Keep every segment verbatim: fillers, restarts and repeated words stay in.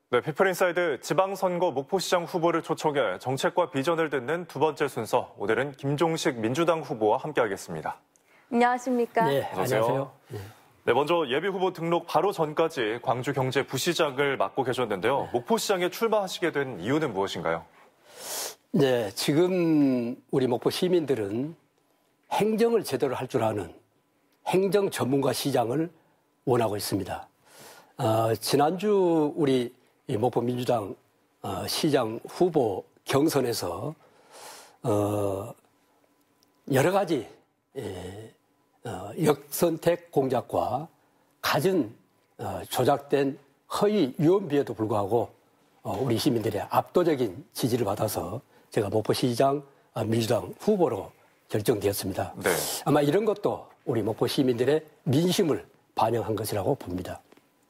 네, 피플인사이드 지방선거 목포시장 후보를 초청해 정책과 비전을 듣는 두 번째 순서. 오늘은 김종식 민주당 후보와 함께하겠습니다. 안녕하십니까? 네, 안녕하세요. 네, 먼저 예비후보 등록 바로 전까지 광주경제부시장을 맡고 계셨는데요. 네. 목포시장에 출마하시게 된 이유는 무엇인가요? 네, 지금 우리 목포 시민들은 행정을 제대로 할 줄 아는 행정 전문가 시장을 원하고 있습니다. 어, 지난주 우리 목포 민주당 어, 시장 후보 경선에서 어, 여러 가지 예, 어, 역선택 공작과 갖은 어, 조작된 허위 유언비에도 불구하고 어, 우리 시민들의 압도적인 지지를 받아서 제가 목포시장 어, 민주당 후보로 결정되었습니다. 네. 아마 이런 것도 우리 목포 시민들의 민심을 반영한 것이라고 봅니다.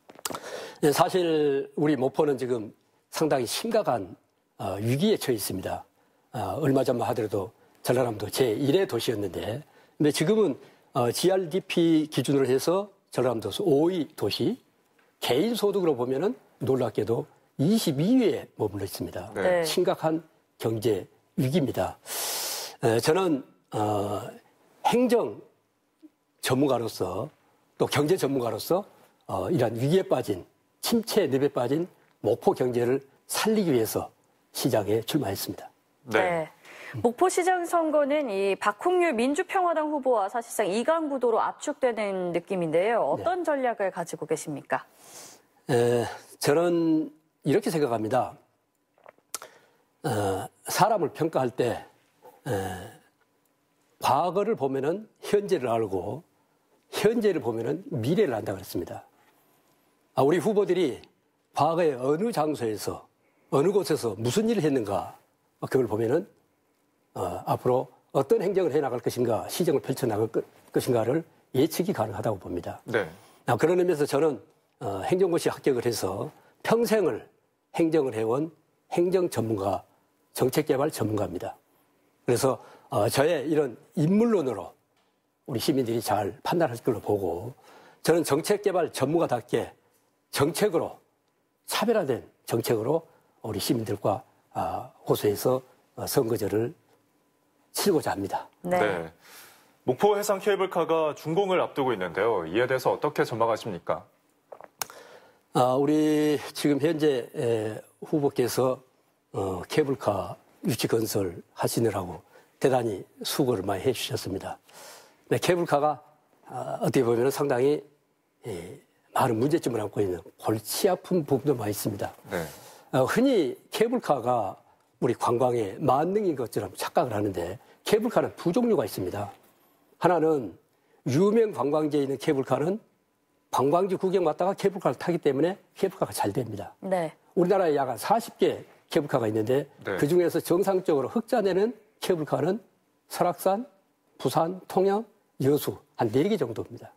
사실 우리 목포는 지금 상당히 심각한 어, 위기에 처해 있습니다. 어, 얼마 전만 하더라도 전라남도 제일의 도시였는데, 근데 지금은 어, 지알디피 기준으로 해서 전라남도 오 위 도시, 개인 소득으로 보면은 놀랍게도 이십이 위에 머물러 있습니다. 네. 심각한 경제 위기입니다. 에, 저는 어, 행정 전문가로서 또 경제 전문가로서 어, 이러한 위기에 빠진 침체 늪에 빠진 목포 경제를 살리기 위해서 시장에 출마했습니다. 네. 네. 목포시장 선거는 이 박홍률 민주평화당 후보와 사실상 이강구도로 압축되는 느낌인데요. 어떤 네. 전략을 가지고 계십니까? 에, 저는 이렇게 생각합니다. 어, 사람을 평가할 때 에, 과거를 보면은 현재를 알고 현재를 보면은 미래를 안다고 했습니다. 우리 후보들이 과거에 어느 장소에서 어느 곳에서 무슨 일을 했는가 그걸 보면은 어, 앞으로 어떤 행정을 해나갈 것인가 시정을 펼쳐나갈 것인가를 예측이 가능하다고 봅니다. 네. 아, 그런 의미에서 저는 어, 행정고시 합격을 해서 평생을 행정을 해온 행정 전문가, 정책개발 전문가입니다. 그래서 어, 저의 이런 인물론으로 우리 시민들이 잘 판단할 걸로 보고 저는 정책개발 전문가답게 정책으로 차별화된 정책으로 우리 시민들과 호소해서 선거제를 치르고자 합니다. 네. 네. 목포 해상 케이블카가 준공을 앞두고 있는데요. 이에 대해서 어떻게 전망하십니까? 아, 우리 지금 현재 후보께서 어, 케이블카 유치 건설 하시느라고 대단히 수고를 많이 해주셨습니다. 네, 케이블카가 아, 어떻게 보면 상당히 예, 많은 문제점을 안고 있는 골치 아픈 부분도 많이 있습니다. 네. 어, 흔히 케이블카가 우리 관광의 만능인 것처럼 착각을 하는데 케이블카는 두 종류가 있습니다. 하나는 유명 관광지에 있는 케이블카는 관광지 구경 왔다가 케이블카를 타기 때문에 케이블카가 잘 됩니다. 네. 우리나라에 약 한 사십 개 케이블카가 있는데 네. 그중에서 정상적으로 흑자내는 케이블카는 설악산, 부산, 통영, 여수 한 네 개 정도입니다.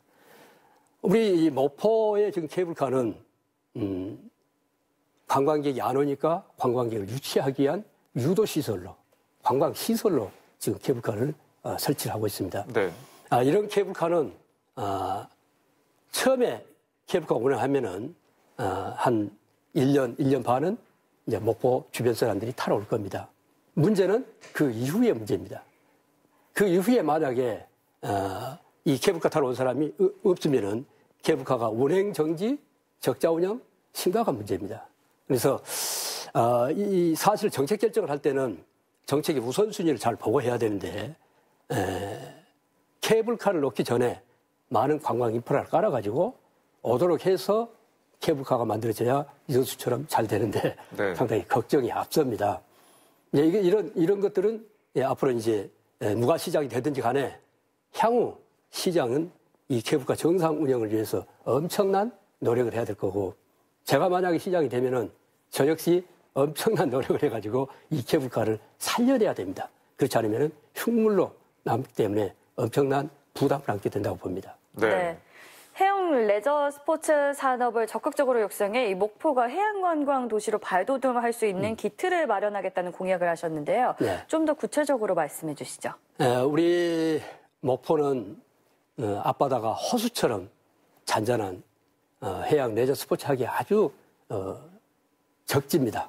우리 목포의 지금 케이블카는 음, 관광객이 안 오니까 관광객을 유치하기 위한 유도시설로, 관광시설로 지금 케이블카를 어, 설치를 하고 있습니다. 네. 아, 이런 케이블카는 아, 처음에 케이블카 운행하면은 아, 한 일 년, 일 년 반은 이제 목포 주변 사람들이 타러 올 겁니다. 문제는 그 이후의 문제입니다. 그 이후에 만약에 어, 이 케이블카 타러 온 사람이 없으면은 케이블카가 운행 정지, 적자 운영 심각한 문제입니다. 그래서 어, 이 사실 정책 결정을 할 때는 정책의 우선순위를 잘 보고 해야 되는데 에, 케이블카를 놓기 전에 많은 관광 인프라를 깔아가지고 오도록 해서 케이블카가 만들어져야 이선수처럼 잘 되는데 네. 상당히 걱정이 앞섭니다. 이제 이게 이런 이런 것들은 예, 앞으로 이제 누가 시장이 되든지 간에 향후 시장은 이 케이블카 정상 운영을 위해서 엄청난 노력을 해야 될 거고 제가 만약에 시장이 되면은 저 역시 엄청난 노력을 해가지고 이 케이블카를 살려내야 됩니다. 그렇지 않으면은 흉물로 남기 때문에 엄청난 부담을 안게 된다고 봅니다. 네. 네. 해양 레저 스포츠 산업을 적극적으로 육성해 이 목포가 해양관광 도시로 발돋움할 수 있는 음. 기틀을 마련하겠다는 공약을 하셨는데요. 네. 좀 더 구체적으로 말씀해 주시죠. 네, 우리 목포는 어, 앞바다가 호수처럼 잔잔한 어, 해양 레저 스포츠 하기 아주 어, 적지입니다.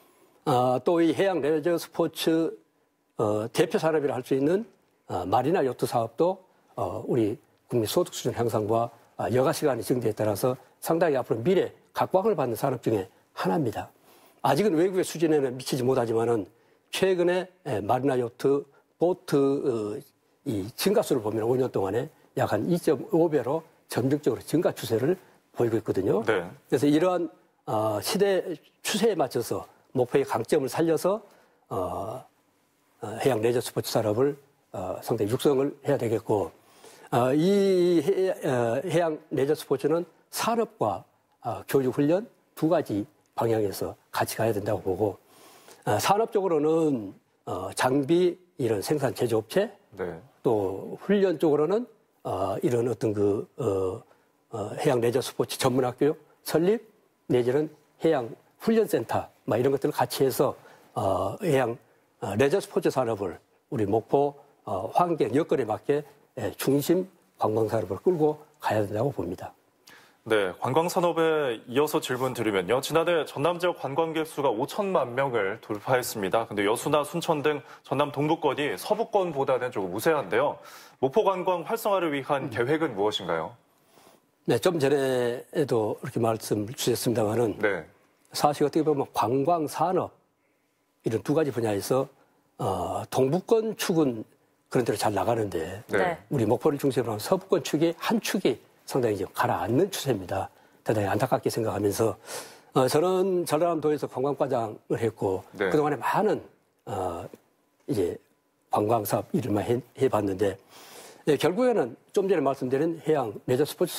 어, 또 이 해양 레저 스포츠 어, 대표 산업이라 할 수 있는 어, 마리나 요트 사업도 어, 우리 국민 소득 수준 향상과 어, 여가 시간의 증대에 따라서 상당히 앞으로 미래 각광을 받는 산업 중에 하나입니다. 아직은 외국의 수준에는 미치지 못하지만은 최근에 에, 마리나 요트 보트 어, 이 증가수를 보면 오 년 동안에 약 한 이 점 오 배로 점진적으로 증가 추세를 보이고 있거든요. 네. 그래서 이러한 어, 시대 추세에 맞춰서 목표의 강점을 살려서 어, 어, 해양 레저 스포츠 산업을 어, 상당히 육성을 해야 되겠고 어, 이 해, 어, 해양 레저 스포츠는 산업과 어, 교육 훈련 두 가지 방향에서 같이 가야 된다고 보고 어, 산업적으로는 어, 장비 이런 생산 제조업체 네. 또 훈련 쪽으로는 어, 이런 어떤 그 어, 어, 해양 레저 스포츠 전문학교 설립 내지는 해양 훈련센터 막 이런 것들을 같이 해서 어, 해양 어, 레저 스포츠 산업을 우리 목포 어, 환경 여건에 맞게 예, 중심 관광 산업을 끌고 가야 된다고 봅니다. 네, 관광산업에 이어서 질문 드리면요. 지난해 전남 지역 관광객 수가 오천만 명을 돌파했습니다. 근데 여수나 순천 등 전남 동부권이 서부권보다는 조금 우세한데요. 목포 관광 활성화를 위한 음. 계획은 무엇인가요? 네, 좀 전에도 이렇게 말씀 주셨습니다만은 네. 사실 어떻게 보면 관광 산업 이런 두 가지 분야에서 어, 동부권 축은 그런 대로 잘 나가는데 네. 우리 목포를 중심으로 한 서부권 축이 한 축이 상당히 좀 가라앉는 추세입니다. 대단히 안타깝게 생각하면서 어, 저는 전라남도에서 관광과장을 했고 네. 그동안에 많은 어, 이제 관광사업 일을 많이 해, 해봤는데 네, 결국에는 좀 전에 말씀드린 해양 레저 스포츠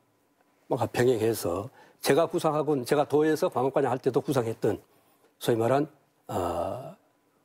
산업과 병행해서 제가 구상하고 제가 도에서 관광과장 할 때도 구상했던 소위 말한 어,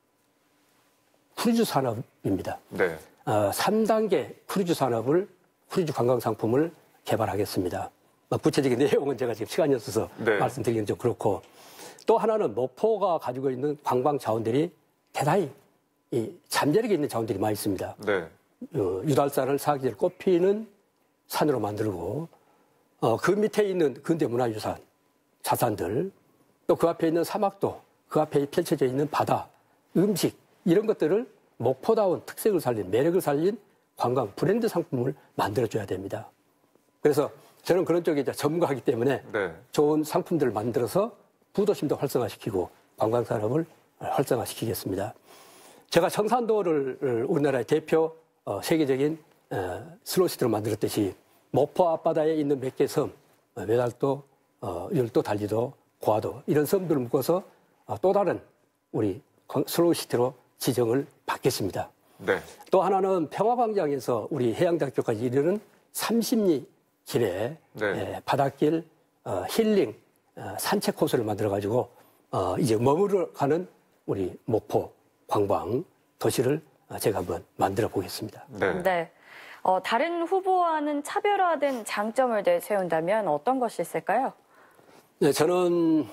크루즈 산업입니다. 네. 어, 삼 단계 크루즈 산업을 크루즈 관광 상품을 개발하겠습니다. 구체적인 내용은 제가 지금 시간이 없어서 네. 말씀드리기는 좀 그렇고 또 하나는 목포가 가지고 있는 관광 자원들이 대단히 이 잠재력이 있는 자원들이 많이 있습니다. 네. 어, 유달산을 사계절 꽃피는 산으로 만들고 어, 그 밑에 있는 근대문화유산 자산들 또 그 앞에 있는 사막도 그 앞에 펼쳐져 있는 바다 음식 이런 것들을 목포다운 특색을 살린 매력을 살린 관광 브랜드 상품을 만들어줘야 됩니다. 그래서 저는 그런 쪽에 이제 전문가이기 때문에 네. 좋은 상품들을 만들어서 부도심도 활성화시키고 관광산업을 활성화시키겠습니다. 제가 청산도를 우리나라의 대표 어, 세계적인 어, 슬로시티로 만들었듯이 목포 앞바다에 있는 몇 개 섬, 어, 외달도, 어, 열도, 달리도, 고화도 이런 섬들을 묶어서 어, 또 다른 우리 슬로시티로 지정을 받겠습니다. 네. 또 하나는 평화광장에서 우리 해양대학교까지 이르는 삼십 리 길에 네. 에, 바닷길 어, 힐링 어, 산책 코스를 만들어가지고 어, 이제 머무러 가는 우리 목포 관광 도시를 제가 한번 만들어 보겠습니다. 네. 네. 어, 다른 후보와는 차별화된 장점을 내세운다면 어떤 것이 있을까요? 네, 저는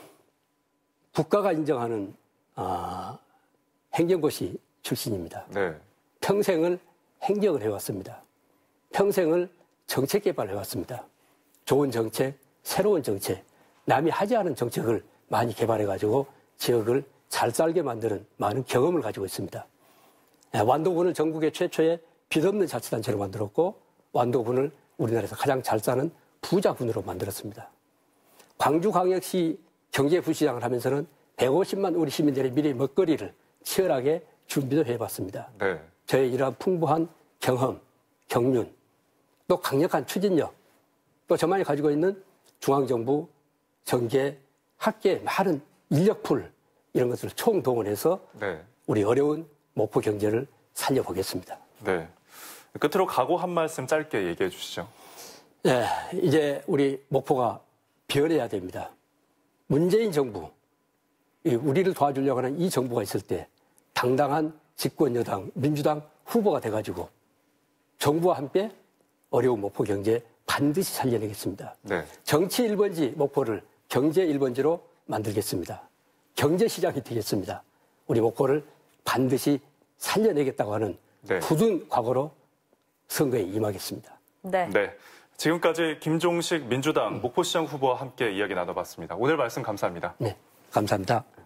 국가가 인정하는 어, 행정고시 출신입니다. 네. 평생을 행정을 해왔습니다. 평생을 정책 개발을 해왔습니다. 좋은 정책, 새로운 정책, 남이 하지 않은 정책을 많이 개발해가지고 지역을 잘 살게 만드는 많은 경험을 가지고 있습니다. 완도군을 전국의 최초의 빚 없는 자치단체로 만들었고 완도군을 우리나라에서 가장 잘 사는 부자군으로 만들었습니다. 광주광역시 경제부시장을 하면서는 백오십만 우리 시민들의 미래 먹거리를 치열하게 준비도 해봤습니다. 네. 저의 이러한 풍부한 경험, 경륜, 또 강력한 추진력, 또 저만이 가지고 있는 중앙정부, 정계, 학계 많은 인력풀 이런 것들을 총동원해서 네. 우리 어려운 목포 경제를 살려보겠습니다. 네. 끝으로 각오 한 말씀 짧게 얘기해 주시죠. 네, 이제 우리 목포가 변해야 됩니다. 문재인 정부, 우리를 도와주려고 하는 이 정부가 있을 때 당당한 집권 여당, 민주당 후보가 돼가지고 정부와 함께 어려운 목포 경제 반드시 살려내겠습니다. 네. 정치 일 번지 목포를 경제 일 번지로 만들겠습니다. 경제시장이 되겠습니다. 우리 목포를 반드시 살려내겠다고 하는 네. 굳은 각오로 선거에 임하겠습니다. 네. 네. 지금까지 김종식 민주당 목포시장 후보와 함께 이야기 나눠봤습니다. 오늘 말씀 감사합니다. 네. 감사합니다.